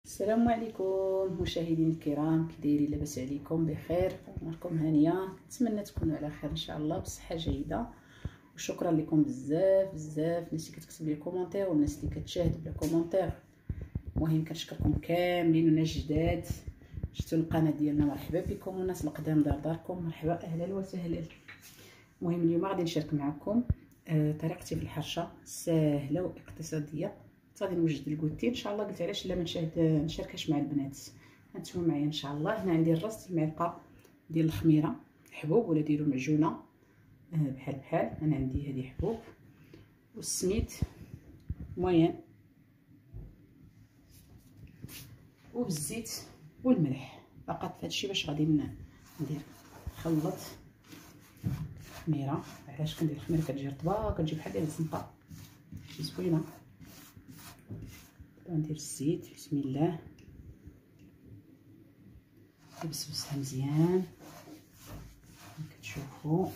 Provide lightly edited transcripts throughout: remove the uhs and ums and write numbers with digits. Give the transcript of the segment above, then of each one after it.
السلام عليكم مشاهدينا الكرام، كي دايرين؟ لاباس عليكم؟ بخير؟ نهاركم هانيه. نتمنى تكونوا على خير ان شاء الله بصحه جيده. وشكرا لكم بزاف بزاف الناس اللي كتكتب لي كومونتير والناس اللي كتشاهد بلا كومونتير. المهم كنشكركم كاملين والناس جداد جيتوا للقناه ديالنا، مرحبا بكم. والناس القدام داركم مرحبا، اهلا وسهلا. المهم اليوم غادي نشارك معكم طريقتي في الحرشه سهله واقتصاديه. غادي نوجد الكوتي ان شاء الله. قلت علاش لا ما نشاركهاش مع البنات. هانتوما معايا ان شاء الله. هنا عندي الراس المعلقه ديال الخميره حبوب، ولا ديروا معجونه بحال انا عندي هذه حبوب، والسميد موين، وبالزيت والملح فقط. هادشي باش غادي ندير نخلط الخميره. علاش كندير الخميره؟ كتجي رطبه كتجي بحال ديال الزنقه، شي زوينه. ندير الزيت بسم الله، نبسبسها مزيان كتشوفوا.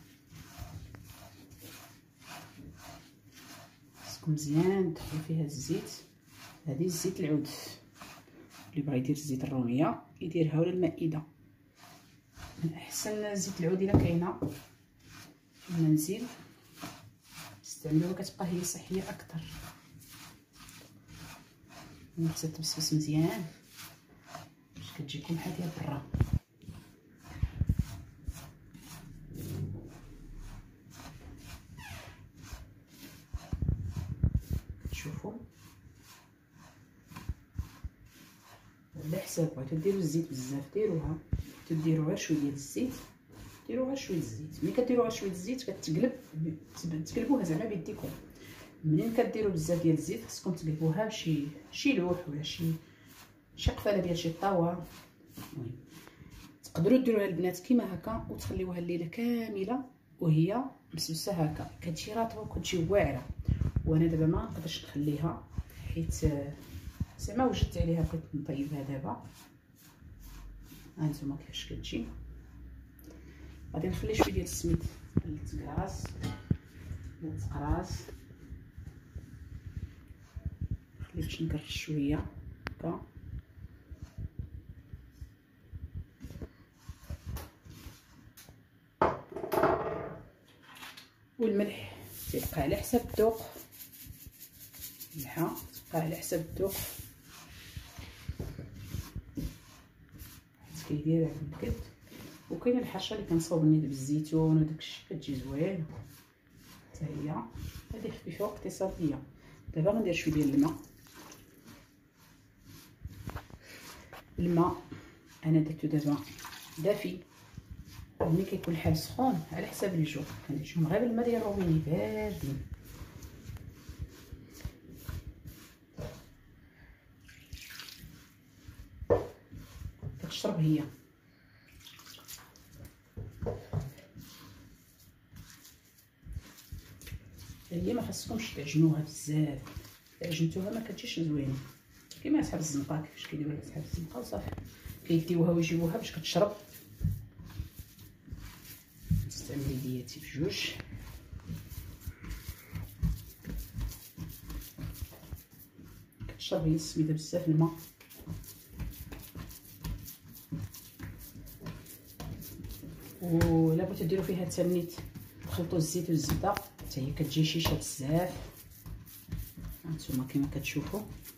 خصكم مزيان تدخلوا فيها الزيت. هذه الزيت العود، اللي بغى يدير الزيت الروميه يديرها ولا المائده. من احسن زيت العود الا كاينه في المنزل استعملوها، كتبقى هي صحيه اكثر. خصها تبسبس مزيان باش كتجيكم بحال ديال برا. شوفوا على حساب بغيتو ديروا الزيت بزاف ديروها، تديروا غير شويه ديال الزيت، ديروا غير شويه الزيت. ملي كديروا غير شويه الزيت كتقلب، تقلبوها زعما بيديكم. منين كديروا بزاف ديال الزيت خصكم تقلبوها بشي لوح ولا شي قفاله ديال شي طاوه. المهم تقدروا ديروها البنات كيما هكا وتخليوها الليله كامله وهي مسوسه هكا، كتجي راطبه وكتجي واعره. وانا دابا ما نقدرش نخليها حيت زعما وجدت عليها، بغيت نطيبها دابا. هانتوما كيفاش كتجي. غادي نخلي شويه ديال السميد التكراس نخلي باش نكرش شويه هكا. والملح تيبقى على حساب الذوق، الملحه تبقى على حساب الذوق. حيت كيدير هاد الكد. وكاينه الحرشه اللي كنصاوب النيت بالزيتون وداكشي كتجي زوينه حتى هي. هذه خفيفه واقتصاديه. دابا غندير شويه ديال الماء انا درتو دابا دافي. ملي كيكون الحال سخون على حساب الجو كنديرهم غير بالماء ديال الروميني باردين. كتشرب هي ما خصكمش تعجنوها بزاف. عجنتوها ما كتجيش زوينه كيما اصحاب الزنقه. كيفاش كيديروا اصحاب الزنقه وصافي كيديوها ويجيبوها باش كتشرب. نستعمل يدياتي بجوج. كتشرب هي السميده بزاف الماء. ولا بغيتو ديروا فيها تمنيت تخلطوا الزيت والزبده حتى هي كتجي شيشه بزاف. هانتوما كما كتشوفوا.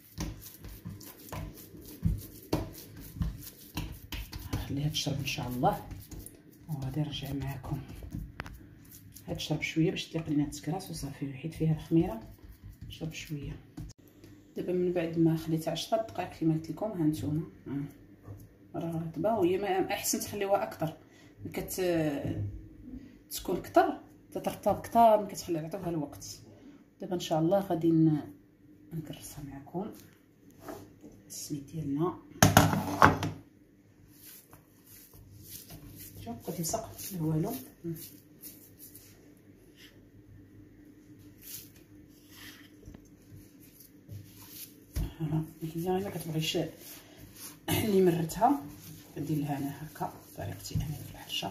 خليها تشرب ان شاء الله وغادي نرجع معكم. تشرب شويه باش تليق لينا التكراس وصافي، حيت فيها الخميره تشرب شويه. دابا من بعد ما خليتها 10 دقائق كما قلت لكم، هانتوما راه رطبه. وهي ما احسن تخليوها اكثر، تكون كثر تترطب كثر ملي كتخلي عطوها الوقت. دابا ان شاء الله غادي نكرسها معكم السميد ديالنا. شوف بقيت نسق لا والو. هي ما كتبغيش اللي مرتها ندير لها انا هكا طريقتي انا في الحرشه.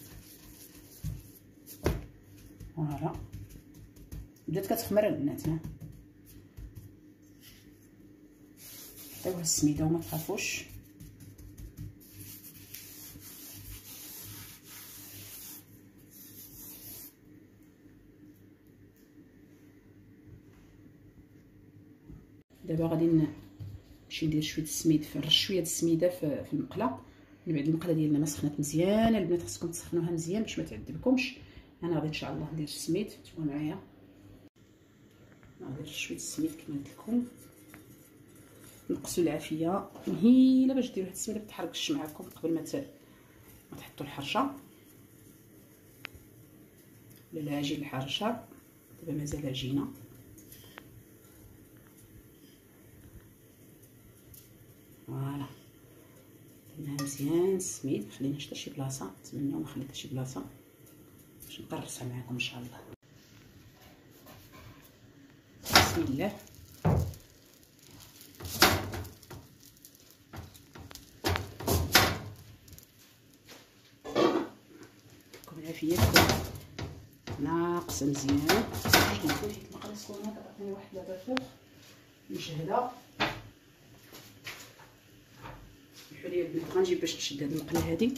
فوالا بدات كتخمر البنات. عطيوها السميده وما تخافوش. دابا غادي نمشي ندير شويه السميد، نرش شويه السميده في المقله. من بعد المقله ديالنا ما سخنات مزيان البنات، خصكم تسخنوها مزيان باش ما تعذبكمش. انا غادي ان شاء الله ندير السميد، تكونوا معايا. غادي نرش شويه السميد كما قلت لكم. نقصوا العافيه مهيله باش ديروا هاد السميده، ما تحرقش معكم قبل ما تحطوا الحرشه ولا العجين الحرشه. دابا مازال عجينه. فوالا درناها مزيان السميد، ما خليناش حتى شي بلاصه، نتمنوا ما خليت حتى شي بلاصه باش نقرصها معكم ان شاء الله. بسم الله. كون العافيه تكون ناقصه مزيان. باش ندير حيت المقله سخونه كتعطيني واحد لابافوغ مجهده. سمحوا لي البنات غنجيب باش تشد هاد المقله هادي.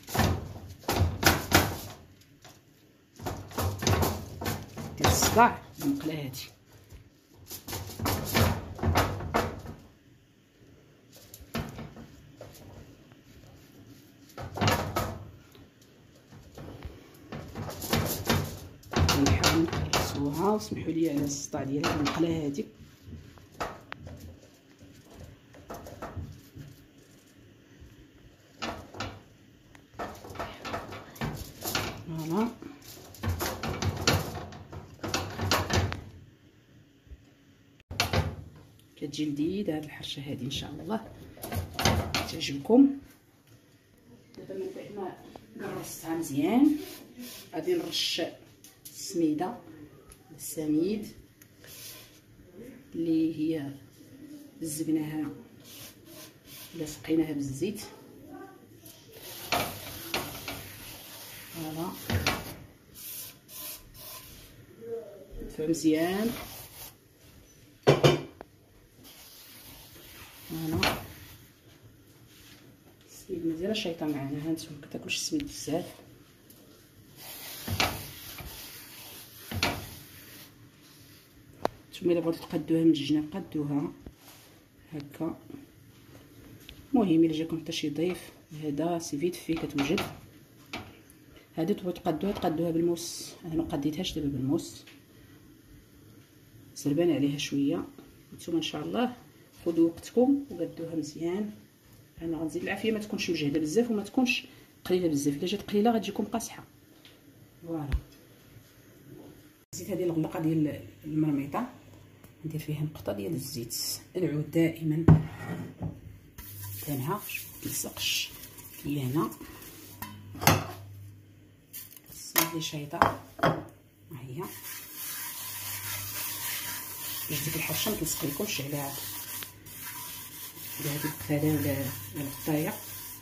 ديال الصباع المقله هادي. نحاول نقرصوها وسمحوا لي على الصداع ديال هاد المقله هادي. فوالا كتجي لذيذه هاد الحرشه هادي ان شاء الله تعجبكم. دابا من بعد ما قرصتها مزيان غادي نرش السميده السميد اللي هي زبناها ولا سقيناها بالزيت. فوالا ندفعو مزيان. فوالا السميد مزيان شايطه معنا. هانتوما مكتاكلوش السميد بزاف. نتوما الا بغيتو تقادوها مجنه قادوها هكا. المهم الا جاكم حتى شي ضيف هذا سي فيت في كتوجد. هادي تبغيو تقادوها بالموس. انا ما قديتهاش دابا بالموس، زربان عليها شويه. نتوما ان شاء الله خذوا وقتكم وقادوها مزيان. انا غنزيد العافيه ما تكونش مجهده بزاف وما تكونش قليله بزاف. الا جات قليله غتجيكم قاصحه. فوالا زيت هذه الغلقه ديال المرميطه ندير فيها نقطه ديال الزيت. العود دائما دهنها باش ما تلصقش ليا هنا. السميد لي شايطه ها هي باش ديك الحرشه ما تلصقلكمش على هذه البخاله ولا الغطايه.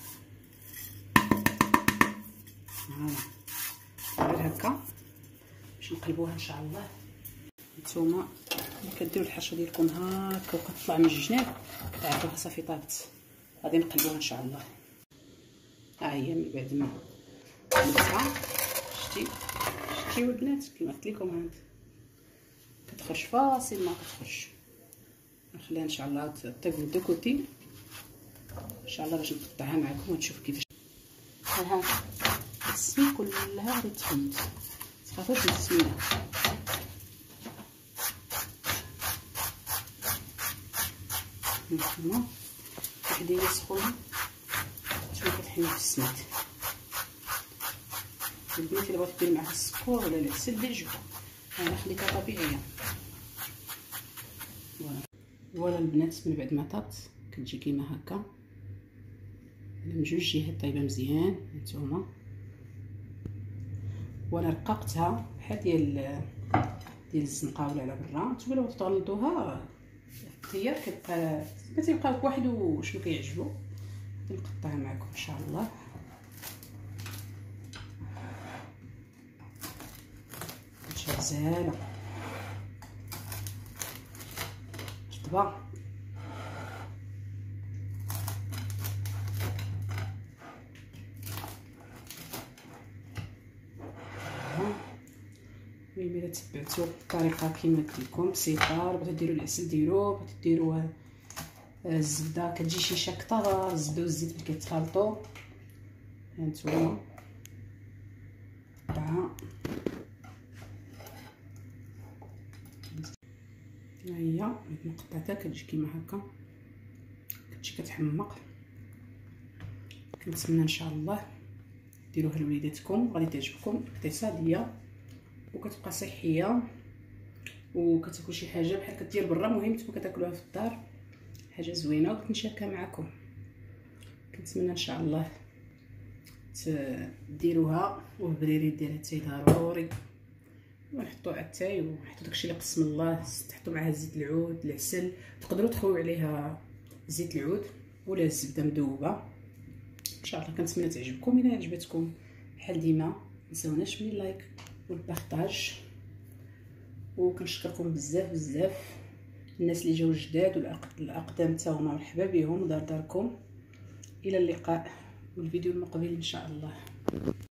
فوالا غير هكا باش نقلبوها ان شاء الله. نتوما ملي كديروا الحرشه ديالكم هكا وكتطلع من الجناب كتعرفوها صافي طابت. غادي نقلبوها ان شاء الله. ها هي من بعد ما قلبتها شتيو البنات كيما قلت لكم هانت كتخرج فاصل ما كتخرج. نخليها ان شاء الله طيب دو كوتي ان شاء الله باش نقطعها معكم وتشوفوا كيفاش. ها السميد كلها غادي تخيط، متخافوش من السميده. هانتوما وحديه سخونه نتوما كتحميو في السميد. البنات الا بغيتو ديروا معها السكر ولا العسل ديروا. انا خليتها طبيعيه. فوالا البنات من بعد ما طابت كتجي كيما هكا من جوج جهات طايبه مزيان. هانتوما وانا رققتها بحال ديال الزنقه ولا على برا. نتوما لو تغلطوها الخيار كتبقى بوحدو شنو كيعجبو. غادي نقطعها معكم ان شاء الله. غزاله رطبه المهم الا تبعتوا الطريقه كيما ديكم بسيطه. بغيتو ديروا العسل ديروه، بغيتو ديروا الزبده كتجي شيشه كثر، الزبده والزيت ملي كيتخلطوا هانتوما 4. ها هي هاد المقطعه كتجي كيما هكا، كتجي كتحمق. كنتمنى ان شاء الله ديروها لوليداتكم، غادي تعجبكم، اقتصاديه وكتبقى صحيه وكتاكل شي حاجه بحال كدير برا، المهم نتوما كتاكلوها في الدار، حاجه زوينه وكنت نشاركها معكم. كنتمنى ان شاء الله ديروها، والبريري ديالها حتى ضروري، ونحطوا عتاي ونحطوا داكشي اللي قسم الله، تحطوا معها زيت العود، العسل، تقدروا تخويو عليها زيت العود ولا الزبده مذوبه. ان شاء الله كنتمنى تعجبكم. الا عجبتكم بحال ديما متنساوناش من اللايك والبارطاج، وكنشكركم بزاف بزاف الناس اللي جاوا جداد والاقدام حتى هما مرحبا بهم داركم. الى اللقاء والفيديو المقبل ان شاء الله.